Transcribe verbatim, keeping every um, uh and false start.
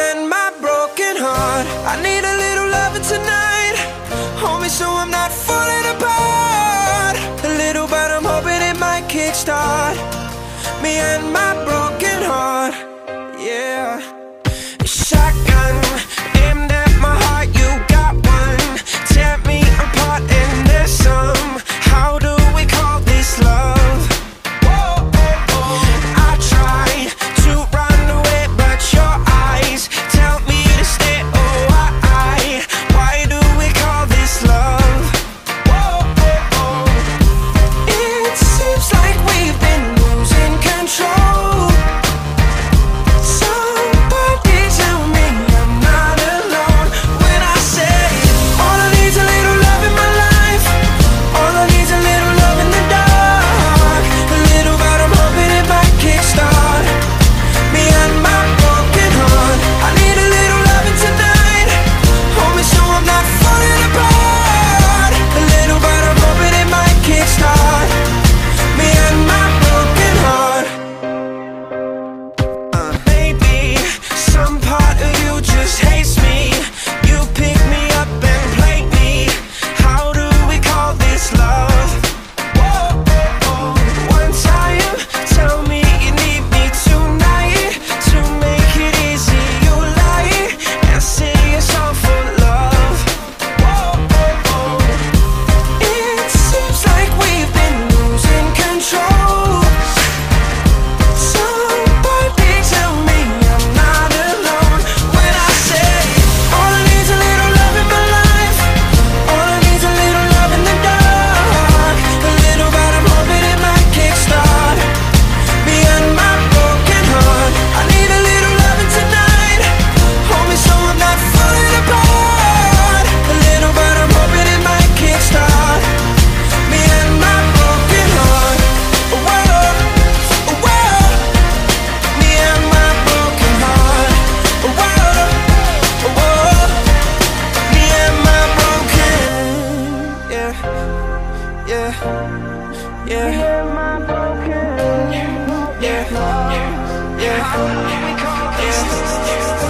and my broken heart. I need a little loving tonight, hold me so I'm not falling apart. A little, but I'm hoping it might kickstart me and my broken heart. Yeah. Shotgun aimed at my heart, you got one. Tear me apart and there's some. How do we call this love? Whoa, oh, oh. I try to run away, but your eyes tell me to stay. Oh, why? Why do we call this love? Whoa, oh, oh. It seems like we've been losing control. Somebody tell me I'm not alone when I say all I need's a little love in my life. All I need's a little love in the dark. A little, but I'm hoping it might kickstart me and my broken heart. I need a little loving tonight, hold me so I'm not falling apart. A little, but I'm hoping it might kickstart me and my broken heart. Uh, maybe some part of you just hates me. You pick me up and play me. How do we call this love? Whoa, oh, oh. One time, tell me you need me tonight. To make it easy, you lie and say it's all for love. Whoa, oh, oh. It seems like we've been losing control. Somebody tell me I'm not alone when I say all I need's a little love in my life. All I need's a little love in the dark. A little, but I'm hoping it might kickstart me and my broken heart. I need a little loving tonight, hold me so I'm not falling apart. A little, but I'm hoping it might kickstart me and my broken heart. Whoa, whoa. Me and my broken heart. Whoa, whoa. Me and my broken. Yeah, yeah, yeah. Yeah, yeah, yeah, yeah.